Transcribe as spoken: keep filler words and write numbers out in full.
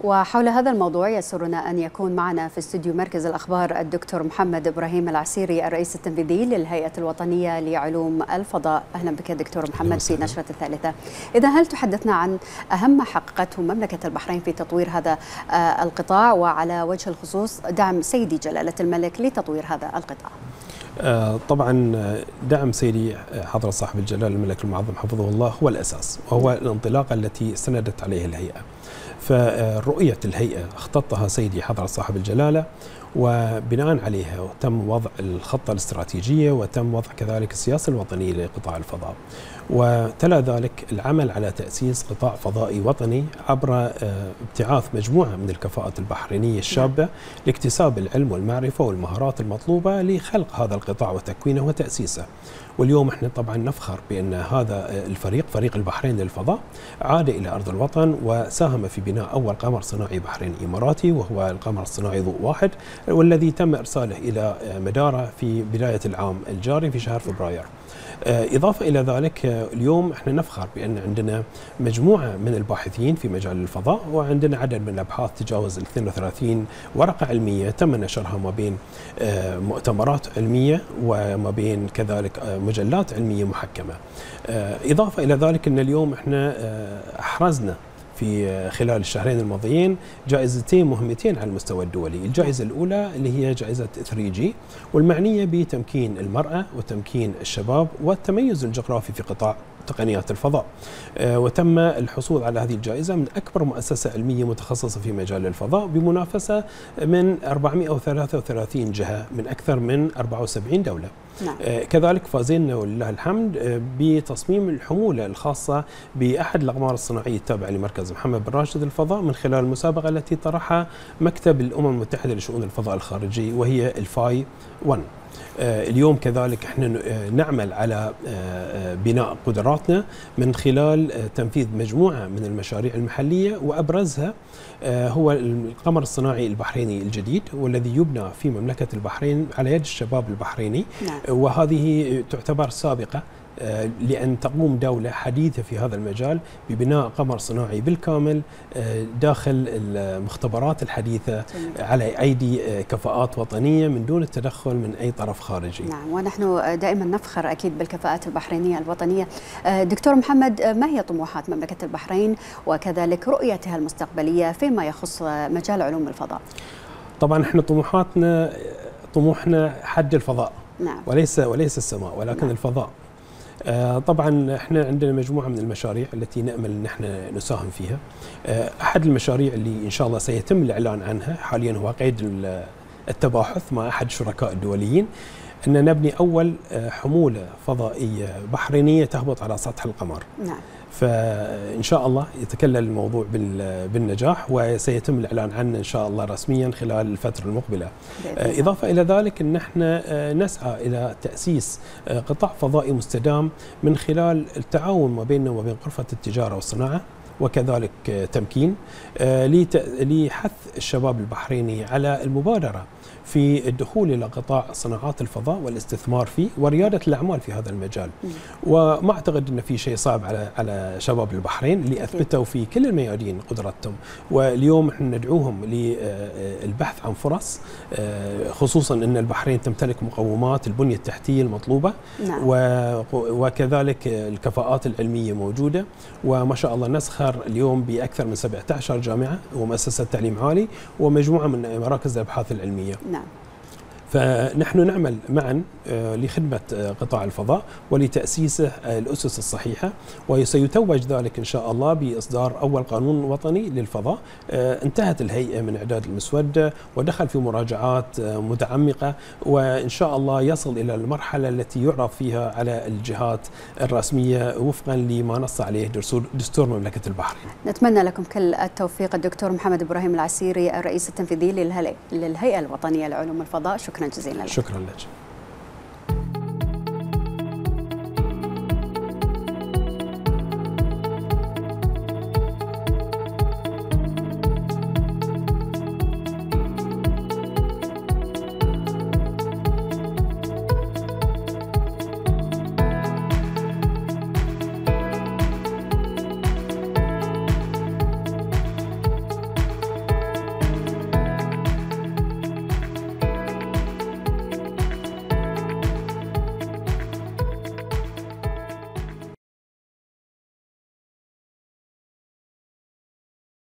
وحول هذا الموضوع يسرنا أن يكون معنا في استوديو مركز الأخبار الدكتور محمد إبراهيم العسيري الرئيس التنفيذي للهيئة الوطنية لعلوم الفضاء. أهلا بك دكتور محمد في نشرة الثالثة. إذا هل تحدثنا عن أهم ما حققته مملكة البحرين في تطوير هذا القطاع، وعلى وجه الخصوص دعم سيدي جلالة الملك لتطوير هذا القطاع؟ طبعا دعم سيدي حضرة صاحب الجلالة الملك المعظم حفظه الله هو الأساس، وهو الانطلاقة التي استندت عليه الهيئة. فرؤية الهيئة اختطها سيدي حضرة صاحب الجلالة، وبناء عليها تم وضع الخطة الاستراتيجية وتم وضع كذلك السياسة الوطنية لقطاع الفضاء، وتلا ذلك العمل على تأسيس قطاع فضائي وطني عبر ابتعاث مجموعة من الكفاءات البحرينية الشابة لاكتساب العلم والمعرفة والمهارات المطلوبة لخلق هذا القطاع وتكوينه وتأسيسه. واليوم احنا طبعا نفخر بأن هذا الفريق فريق البحرين للفضاء عاد إلى أرض الوطن وساهم في بناء أول قمر صناعي بحريني إماراتي، وهو القمر الصناعي ضوء واحد، والذي تم إرساله إلى مداره في بداية العام الجاري في شهر فبراير. إضافة إلى ذلك اليوم احنا نفخر بأن عندنا مجموعة من الباحثين في مجال الفضاء، وعندنا عدد من الأبحاث تجاوز اثنين وثلاثين ورقة علمية تم نشرها ما بين مؤتمرات علمية وما بين كذلك مجلات علمية محكمة. إضافة إلى ذلك أن اليوم احنا أحرزنا في خلال الشهرين الماضيين جائزتين مهمتين على المستوى الدولي. الجائزة الأولى اللي هي جائزة ثري جي، والمعنية بتمكين المرأة وتمكين الشباب والتميز الجغرافي في قطاع تقنيات الفضاء، وتم الحصول على هذه الجائزة من أكبر مؤسسة علمية متخصصة في مجال الفضاء بمنافسة من أربعمئة وثلاثة وثلاثين جهة من أكثر من أربعة وسبعين دولة. نعم. كذلك فازينا ولله الحمد بتصميم الحمولة الخاصة بأحد الأقمار الصناعية التابعة لمركز محمد بن راشد للفضاء من خلال المسابقة التي طرحها مكتب الأمم المتحدة لشؤون الفضاء الخارجي، وهي الفاي واحد. اليوم كذلك احنا نعمل على بناء قدراتنا من خلال تنفيذ مجموعة من المشاريع المحلية، وأبرزها هو القمر الصناعي البحريني الجديد، والذي يبنى في مملكة البحرين على يد الشباب البحريني. نعم. وهذه تعتبر سابقة لأن تقوم دولة حديثة في هذا المجال ببناء قمر صناعي بالكامل داخل المختبرات الحديثة على أيدي كفاءات وطنية من دون التدخل من أي طرف خارجي. نعم، ونحن دائما نفخر أكيد بالكفاءات البحرينية الوطنية. دكتور محمد، ما هي طموحات مملكة البحرين وكذلك رؤيتها المستقبلية فيما يخص مجال علوم الفضاء؟ طبعا احنا طموحاتنا طموحنا حد الفضاء. نعم. وليس وليس السماء، ولكن نعم. الفضاء. آه طبعا احنا عندنا مجموعه من المشاريع التي نامل ان احنا نساهم فيها. آه احد المشاريع اللي ان شاء الله سيتم الاعلان عنها حاليا هو قيد التباحث مع احد الشركاء الدوليين ان نبني اول حموله فضائيه بحرينيه تهبط على سطح القمر. نعم. فإن شاء الله يتكلل الموضوع بالنجاح، وسيتم الإعلان عنه إن شاء الله رسميا خلال الفترة المقبلة. إضافة إلى ذلك أن احنا نسعى إلى تأسيس قطاع فضائي مستدام من خلال التعاون ما بيننا وبين غرفة التجارة والصناعة، وكذلك تمكين لحث الشباب البحريني على المبادرة في الدخول إلى قطاع صناعات الفضاء والاستثمار فيه وريادة الأعمال في هذا المجال. م. وما أعتقد أن في شيء صعب على على شباب البحرين اللي أثبتوا في كل الميادين قدرتهم، واليوم احنا ندعوهم للبحث عن فرص، خصوصا أن البحرين تمتلك مقومات البنية التحتية المطلوبة. نعم. وكذلك الكفاءات العلمية موجودة، وما شاء الله نسخر اليوم بأكثر من سبعة عشر جامعة ومؤسسة تعليم عالي ومجموعة من مراكز الأبحاث العلمية. نعم. فنحن نعمل معا لخدمة قطاع الفضاء ولتأسيسه الأسس الصحيحة، وسيتوج ذلك إن شاء الله بإصدار أول قانون وطني للفضاء. انتهت الهيئة من إعداد المسودة ودخل في مراجعات متعمقة، وإن شاء الله يصل إلى المرحلة التي يعرض فيها على الجهات الرسمية وفقا لما نص عليه دستور مملكة البحرين. نتمنى لكم كل التوفيق. الدكتور محمد إبراهيم العسيري الرئيس التنفيذي للهيئة الوطنية لعلوم الفضاء، شكرا جزيلا لك. شكرا لك.